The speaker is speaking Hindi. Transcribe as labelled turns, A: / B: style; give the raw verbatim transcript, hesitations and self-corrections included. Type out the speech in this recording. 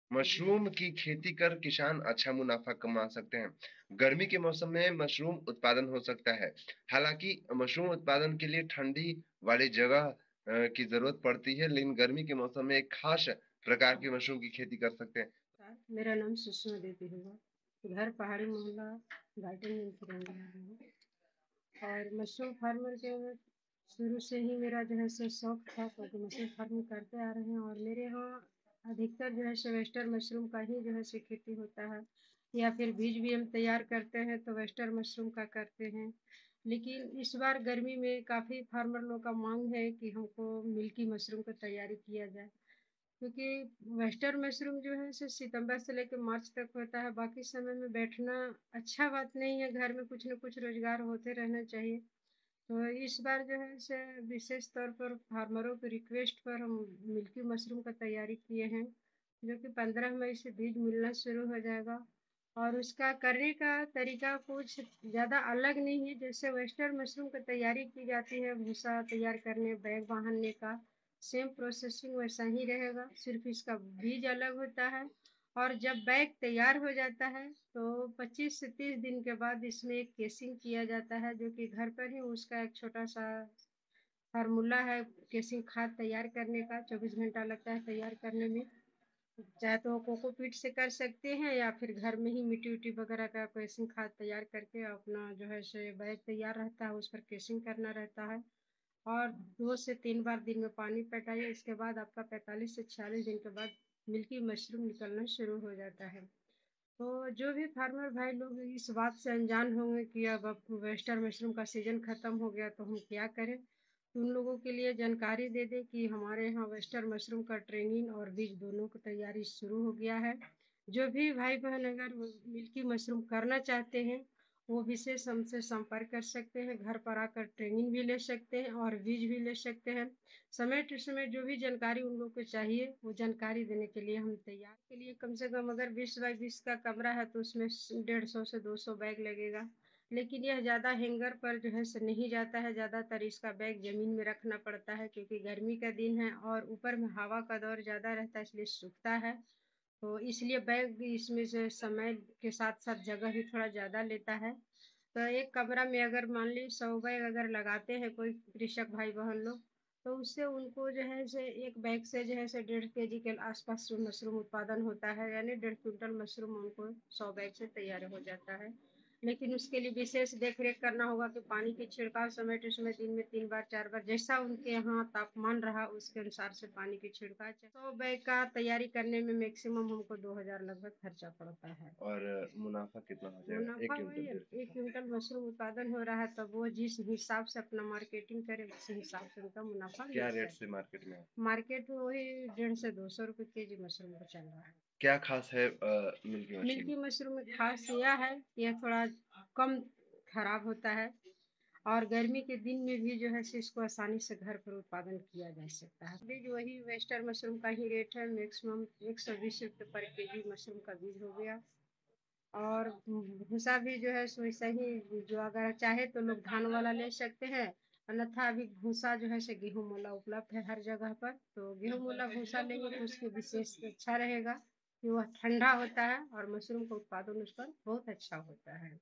A: मशरूम की खेती कर किसान अच्छा मुनाफा कमा सकते हैं। गर्मी के मौसम में मशरूम उत्पादन हो सकता है। हालाँकि मशरूम उत्पादन के लिए ठंडी वाली जगह अ, की ज़रूरत पड़ती है, लेकिन गर्मी के मौसम में एक खास प्रकार की मशरूम की खेती कर सकते हैं।
B: मेरा नाम सुषमा देवी होगा। घर पहाड़ी मोहल्ला घाटी में की रहने वाली हूँ। और मशरूम फार्मर के शुरू से ही मेरा जो है सो शौक था, क्योंकि मशरूम फार्मिंग करते आ रहे हैं और मेरे यहाँ अधिकतर जो है सो वेस्टर्न मशरूम का ही जो है सो खेती होता है, या फिर बीज भी हम तैयार करते हैं तो वेस्टर्न मशरूम का करते हैं। लेकिन इस बार गर्मी में काफ़ी फार्मर लोग का मांग है कि हमको मिल्की मशरूम की तैयारी किया जाए, क्योंकि वेस्टर्न मशरूम जो है सो सितंबर से लेकर मार्च तक होता है। बाकी समय में बैठना अच्छा बात नहीं है, घर में कुछ न कुछ रोजगार होते रहना चाहिए। तो इस बार जो है से विशेष तौर पर फार्मरों की रिक्वेस्ट पर हम मिल्की मशरूम का तैयारी किए हैं, जो कि पंद्रह मई से बीज मिलना शुरू हो जाएगा। और उसका करने का तरीका कुछ ज़्यादा अलग नहीं है, जैसे वेस्टर्न मशरूम की तैयारी की जाती है भूसा तैयार करने बैग बांधने का, सेम प्रोसेसिंग वैसा ही रहेगा, सिर्फ इसका बीज अलग होता है। और जब बैग तैयार हो जाता है तो पच्चीस से तीस दिन के बाद इसमें एक केसिंग किया जाता है, जो कि घर पर ही उसका एक छोटा सा फार्मूला है केसिंग खाद तैयार करने का। चौबीस घंटा लगता है तैयार करने में। चाहे तो कोकोपीट से कर सकते हैं या फिर घर में ही मिट्टी उट्टी वगैरह का केसिंग खाद तैयार करके अपना जो है से बैग तैयार रहता है, उस पर केसिंग करना रहता है। और दो से तीन बार दिन में पानी पटाइए, इसके बाद आपका पैंतालीस से छियालीस दिन के बाद मिल्की मशरूम निकलना शुरू हो जाता है। तो जो भी फार्मर भाई लोग इस बात से अनजान होंगे कि अब अब वेस्टर्न मशरूम का सीजन खत्म हो गया तो हम क्या करें, तो उन लोगों के लिए जानकारी दे दें कि हमारे यहाँ वेस्टर्न मशरूम का ट्रेनिंग और बीज दोनों की तैयारी शुरू हो गया है। जो भी भाई बहन अगर मिल्की मशरूम करना चाहते हैं, वो विशेष हमसे संपर्क कर सकते हैं, घर पर आकर ट्रेनिंग भी ले सकते हैं और बीज भी ले सकते हैं। समय टू समय जो भी जानकारी उन लोग को चाहिए वो जानकारी देने के लिए हम तैयार के लिए कम से कम अगर बीस बाई बीस का कमरा है तो उसमें डेढ़ सौ से दो सौ बैग लगेगा। लेकिन यह ज़्यादा हैंगर पर जो है से नहीं जाता है, ज़्यादातर इसका बैग ज़मीन में रखना पड़ता है, क्योंकि गर्मी का दिन है और ऊपर में हवा का दौर ज़्यादा रहता है इसलिए सूखता है। तो इसलिए बैग इसमें से समय के साथ साथ जगह भी थोड़ा ज़्यादा लेता है। तो एक कमरा में अगर मान ली सौ बैग अगर लगाते हैं कोई कृषक भाई बहन लोग, तो उससे उनको जो है से एक बैग से जो है से डेढ़ के जी के आसपास मशरूम उत्पादन होता है, यानी डेढ़ क्विंटल मशरूम उनको सौ बैग से तैयार हो जाता है। लेकिन उसके लिए विशेष देख रेख करना होगा कि पानी के छिड़काव समय टू समय दिन में तीन बार चार बार, जैसा उनके यहाँ तापमान रहा उसके अनुसार से पानी की छिड़काव। सौ बैग का तैयारी करने में मैक्सिमम हमको दो हजार लगभग खर्चा पड़ता है।
A: और मुनाफ़ा कितना हो जाएगा? एक
B: मुनाफा
A: क्विंटल
B: वही है,
A: डेढ़
B: एक
A: क्विंटल?
B: क्विंटल मशरूम उत्पादन हो रहा है तब वो जिस हिसाब से अपना मार्केटिंग करे उसी हिसाब से उनका मुनाफा
A: क्या
B: मिल
A: रेट से
B: जाता
A: मार्केट में है?
B: है। मार्केट में वही डेढ़ से दो सौ रुपये के जी मशरूम का चल रहा है।
A: क्या ख़ास है अ, मिल्की मछली में?
B: मिल्की मशरूम में खास यह है कि यह थोड़ा कम खराब होता है और गर्मी के दिन में भी जो है सो इसको आसानी से घर पर उत्पादन किया जा सकता है। बीज वही वेस्टर्न मशरूम का ही रेट है, मैक्सिमम एक सौ बीस रुपये पर के जी मशरूम का बीज हो गया। और भूसा भी जो है सो वैसा ही, जो अगर चाहे तो लोग धान वाला ले सकते हैं, अन्यथा अभी भूसा जो है सो गेहूं वाला उपलब्ध है हर जगह पर। तो गेहूं वाला भूसा लेंगे तो उसके विशेष अच्छा रहेगा कि वह ठंडा होता है और मशरूम का उत्पादन उस पर बहुत अच्छा होता है।